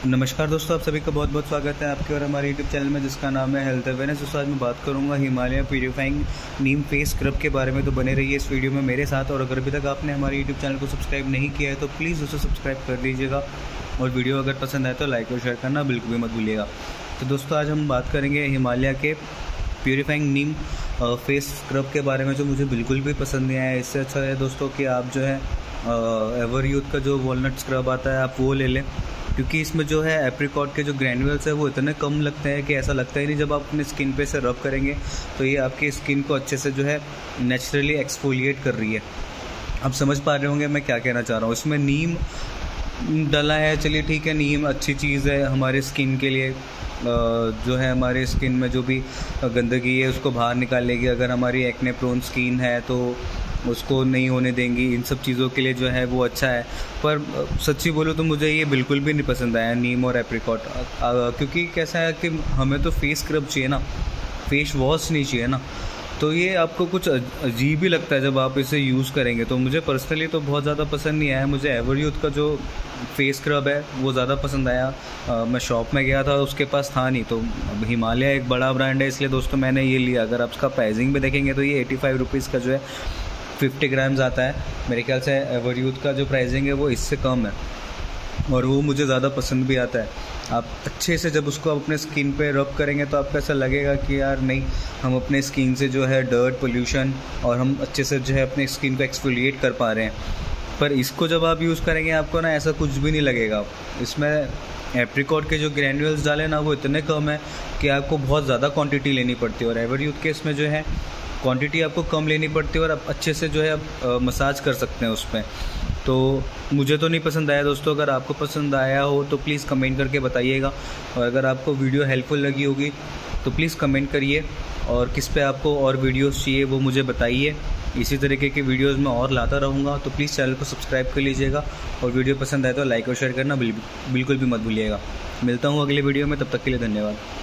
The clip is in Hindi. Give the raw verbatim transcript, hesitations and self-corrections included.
नमस्कार दोस्तों, आप सभी का बहुत बहुत स्वागत है आपके और हमारे यूट्यूब चैनल में जिसका नाम है हेल्थ अवेयरनेस। दोस्तों आज मैं बात करूंगा Himalaya purifying neem face scrub के बारे में। तो बने रहिए इस वीडियो में मेरे साथ। और अगर अभी तक आपने हमारे यूट्यूब चैनल को सब्सक्राइब नहीं किया है तो प्लीज़ उसे सब्सक्राइब कर दीजिएगा, और वीडियो अगर पसंद आए तो लाइक और शेयर करना बिल्कुल भी मत भूलिएगा। तो दोस्तों आज हम बात करेंगे हिमालय के प्यूरीफाइंग नीम फेस स्क्रब के बारे में, जो मुझे बिल्कुल भी पसंद नहीं आया। इससे अच्छा है दोस्तों कि आप जो है एवर यूथ का जो वॉलनट स्क्रब आता है आप वो ले लें, क्योंकि इसमें जो है एप्रिकॉट के जो ग्रैन्यूल्स है वो इतने कम लगते हैं कि ऐसा लगता ही नहीं जब आप अपने स्किन पे से रब करेंगे तो ये आपकी स्किन को अच्छे से जो है नेचुरली एक्सफोलिएट कर रही है। आप समझ पा रहे होंगे मैं क्या कहना चाह रहा हूँ। इसमें नीम डला है, चलिए ठीक है, नीम अच्छी चीज़ है हमारे स्किन के लिए, जो है हमारे स्किन में जो भी गंदगी है उसको बाहर निकालेगी। अगर हमारी एक्ने प्रोन स्किन है तो उसको नहीं होने देंगी। इन सब चीज़ों के लिए जो है वो अच्छा है। पर सच्ची बोलूँ तो मुझे ये बिल्कुल भी नहीं पसंद आया नीम और एप्रिकॉट, क्योंकि कैसा है कि हमें तो फेस स्क्रब चाहिए ना, फेस वॉश नहीं चाहिए ना। तो ये आपको कुछ अजीब ही लगता है जब आप इसे यूज़ करेंगे। तो मुझे पर्सनली तो बहुत ज़्यादा पसंद नहीं आया। मुझे एवर यूथ का जो फेस स्क्रब है वो ज़्यादा पसंद आया। आ, मैं शॉप में गया था, उसके पास था नहीं, तो हिमालय एक बड़ा ब्रांड है इसलिए दोस्तों मैंने ये लिया। अगर आप उसका प्राइसिंग भी देखेंगे तो ये एटी फाइव रुपीज़ का जो है फिफ्टी ग्राम्स आता है। मेरे ख्याल से एवर यूथ का जो प्राइसिंग है वो इससे कम है, और वो मुझे ज़्यादा पसंद भी आता है। आप अच्छे से जब उसको अपने स्किन पे रब करेंगे तो आपको ऐसा लगेगा कि यार नहीं, हम अपने स्किन से जो है डर्ट पोल्यूशन और हम अच्छे से जो है अपने स्किन को एक्सफोलिएट कर पा रहे हैं। पर इसको जब आप यूज़ करेंगे आपको ना ऐसा कुछ भी नहीं लगेगा। इसमें एप्रिकॉट के जो ग्रैन्यूल्स डाले ना वो इतने कम है कि आपको बहुत ज़्यादा क्वांटिटी लेनी पड़ती है, और एवर यूथ के इसमें जो है क्वांटिटी आपको कम लेनी पड़ती है और आप अच्छे से जो है आप मसाज कर सकते हैं उसमें। तो मुझे तो नहीं पसंद आया दोस्तों। अगर आपको पसंद आया हो तो प्लीज़ कमेंट करके बताइएगा, और अगर आपको वीडियो हेल्पफुल लगी होगी तो प्लीज़ कमेंट करिए, और किस पे आपको और वीडियोस चाहिए वो मुझे बताइए। इसी तरीके के वीडियोस मैं और लाता रहूँगा। तो प्लीज़ चैनल को सब्सक्राइब कर लीजिएगा, और वीडियो पसंद आए तो लाइक और शेयर करना बिल्कुल भी मत भूलिएगा। मिलता हूँ अगले वीडियो में, तब तक के लिए धन्यवाद।